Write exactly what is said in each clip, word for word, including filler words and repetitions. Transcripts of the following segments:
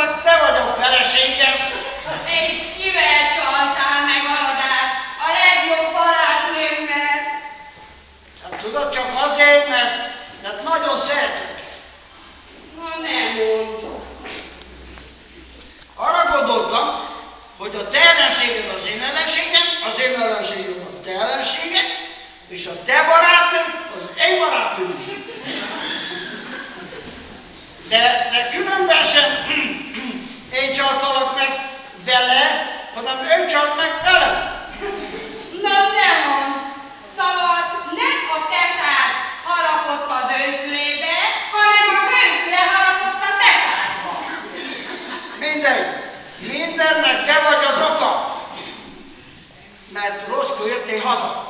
hogy te vagy a feleségem. És kivel csaltál meg Aladát? A legjobb barátnőmmel. Hát tudod, csak azért, mert, mert nagyon szeretek. Na nem mondom. Arra gondoltam, hogy a te ellenséged az én ellenségem, az én ellenségem a te ellenséged, és a te barátnőd az én barátnőm is. De, de különben sem én csaltalak meg vele, hanem ő csalt meg velem. Na nem mond. Szóval nem a tetár harapott az őszülébe, hanem a őszüle harapott a tetárba. Mindegy. Mindennek te vagy az oka. Mert rosszkor jöttél haza.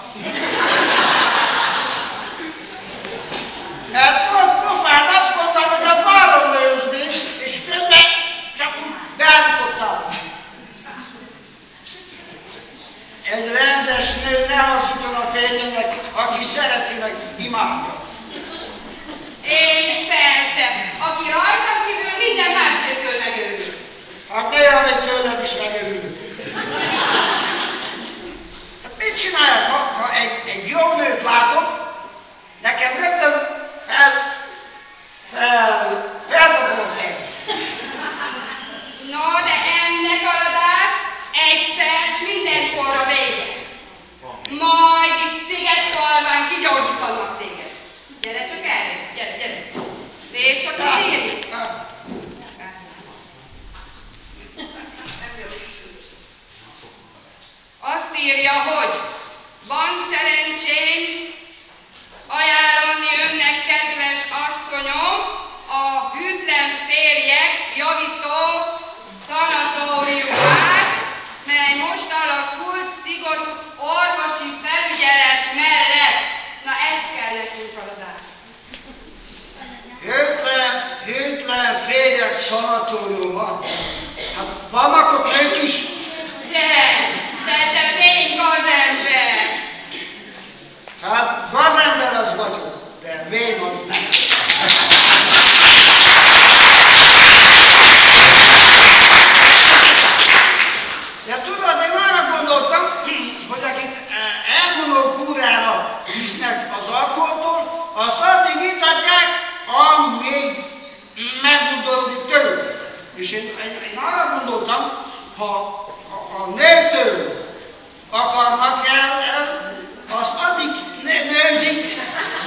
Mert rossz profán azt mondtam, hogy a várom lőzni, és közben csak úgy beállítottál. Egy rendes nő ne hazudjon a férjének, aki szereti meg imádja. És persze, aki rajtam kívül minden más nőtől megörül. Hát néha még tőled is megörülök. Hát mit csináljak, ha, ha egy, egy jó nőt látok, nekem rögtön fel, fel, feldobom a fejt. No, de ennek Aladát egyszer mindenkorra vége. Majd itt szigetfalván kigyógyítanak téged. Gyere csak erre, gyere, gyere. Nézd csak a írni. Azt írja, hogy van szerencsém ajánlani önnek, kedves asszonyom, a hűtlen férjek javító szanatóriumát, mely most alakult szigorú orvosi felügyelet mellett. Na ezt kell nekünk Aladát. Hűtlen, hűtlen férjek szanatóriuma. Hát vannak ott ők is. De, de te fény gazember. Hát gazember az vagyok, de vén az nem. De tudod, én arra gondoltam, hogy akik elvonó kúrára visznek az alkoholtól, azt addig itatják, amíg megudorodik tőle. És én, én, én arra gondoltam, ha a, a nőtől akarnak el, el azt addig ne, nőzik.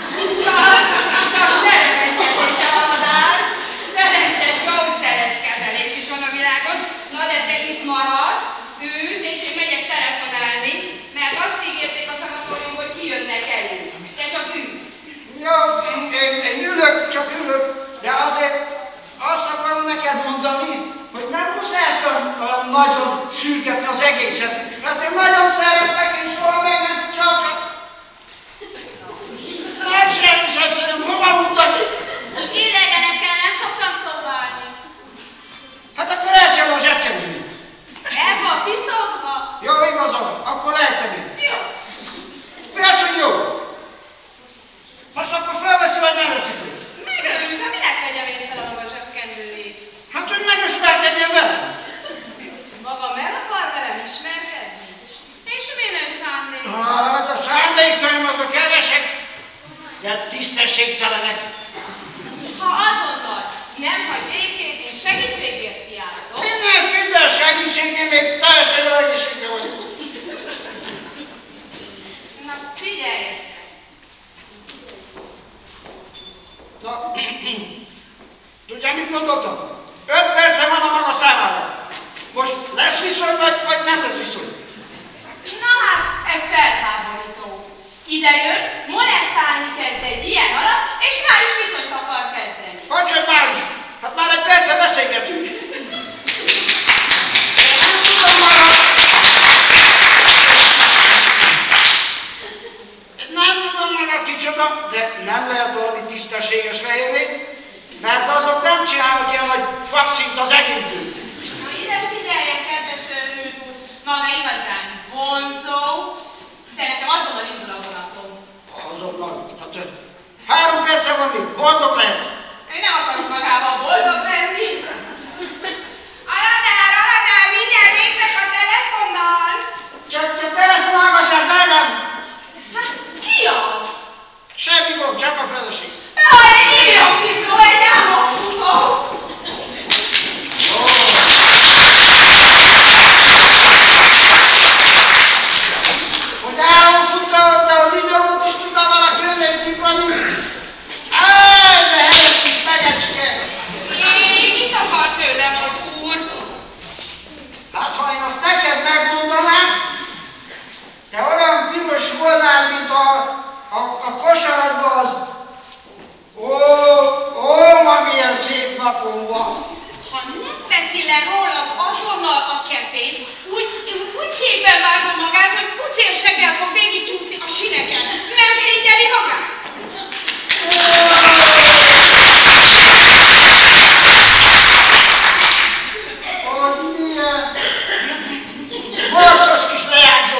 Csak szerencsés Aladát, szerencsés gyógyszeres kezelés is van a világon. Na de te itt maradsz, ülsz, és én megyek telefonálni, mert azt ígérték a szanatóriumban, hogy kijönnek elő. Te csak ülsz. Jó, én, én, én ülök, csak ülök, de azért azt akarom neked mondani, hogy nem muszáj olyan nagyon sürgetni az egészet. Mert én nagyon szeretlek, és soha meg nem csak. Nem semmi sem, hova mutatni? Idegenekkel nem szoktam szóvalni. Hát akkor elcsem az ecseményét. El van tisztokva? Jó, igazam, akkor elcsemét. Jó. Persze, hogy jó. Most akkor felveszi, vagy nem veszik őt? Megörülsz, ha minek vegyem én fel a maga zsebkendőjét? Hát, hogy megismerkedjen velem. Maga meg akar velem ismerkedni? És milyen szándék? Hát a szándékaim azok kevesek, de tisztességtelenek. Ha azt mondod, nem hagy békét, én segítségért kiáltok. Minden minden segítségén még teljesen jó egészségben vagyok. Na, figyelj! Na, tudja, mit mondottam? Öt perce van a maga számára. Most lesz viszony, vagy, vagy nem lesz viszony? Na hát, ez felháborító. Ide jön, molesztálni kezd egy ilyen alatt, és már is viszonyt akar kezdeni. Hogy jön már is? Hát már egy perce beszélgetünk. Nem tudom magam. Nem tudom magam kicsoda, de nem lehet valami tisztességes fehérjét, mert azok nem csinálnak ilyen, hogy fakszint az egészből. Na ide figyeljen, kedves őrült úr, maga igazán vonzó, de nekem azonnal indul a vonatom. Azonnal. Hát három napom van. Ha nem veszi le rólad azonnal a kepét, úgy, úgy szépen vágom magát, hogy pucérseggel fog végigcsúszni a sineken. Nem irigyeli magát? Hogy milyen borcos kis leányzó.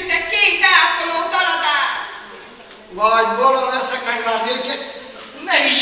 Vagy bolond leszek meg már őket, meg is